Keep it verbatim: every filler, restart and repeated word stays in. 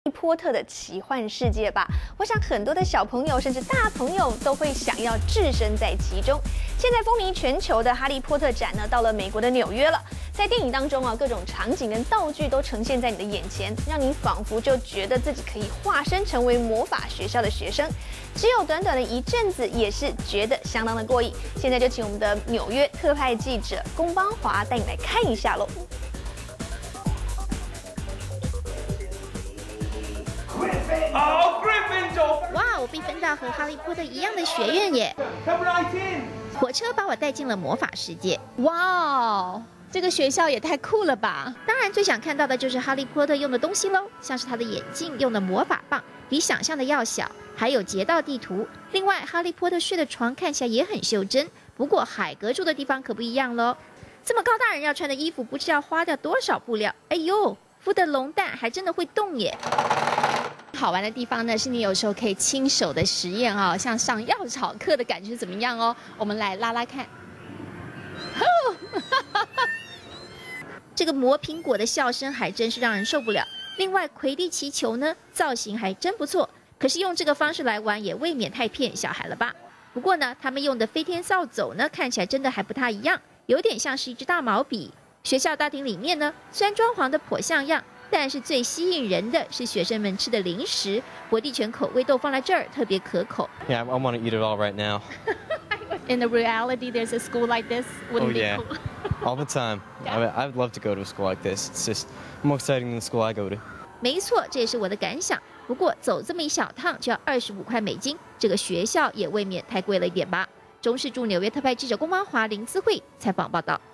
波特的奇幻世界吧。我想很多的小朋友甚至大朋友都会想要置身在其中。现在风靡全球的哈利波特展呢，到了美国的纽约了。在电影当中啊，各种场景跟道具都呈现在你的眼前，让你仿佛就觉得自己可以化身成为魔法学校的学生。只有短短的一阵子，也是觉得相当的过瘾。现在就请我们的纽约特派记者龚邦华带你来看一下喽。 哦 ，Gryffindor！ 哇，我被分到和哈利波特一样的学院耶！ Come right in！ 火车把我带进了魔法世界。 哇哦，这个学校也太酷了吧！ 当然，最想看到的就是哈利波特用的东西喽，像是他的眼镜、用的魔法棒，比想象的要小，还有街道地图。另外，哈利波特睡的床看起来也很袖珍，不过海格住的地方可不一样喽。这么高大人要穿的衣服，不知要花掉多少布料？哎呦，孵的龙蛋还真的会动耶！ 好玩的地方呢，是你有时候可以亲手的实验啊、哦，像上药草课的感觉怎么样哦？我们来拉拉看。 这个磨苹果的笑声还真是让人受不了。另外，魁地奇球呢，造型还真不错，可是用这个方式来玩也未免太骗小孩了吧？不过呢，他们用的飞天扫帚呢，看起来真的还不太一样，有点像是一支大毛笔。学校大厅里面呢，虽然装潢的颇像样。 但是最吸引人的是学生们吃的零食，火地犬口味都放在这儿，特别可口。 Yeah, I want to eat it all right now. In the reality, there's a school like this. Wouldn't Oh yeah, be cool? all the time. I mean, I'd love to go to a school like this. It's just more exciting than the school I go to. 没错，这也是我的感想。不过走这么一小趟就要二十五块美金，这个学校也未免太贵了一点吧？中视驻纽约特派记者龚邦华、林姿慧采访报道。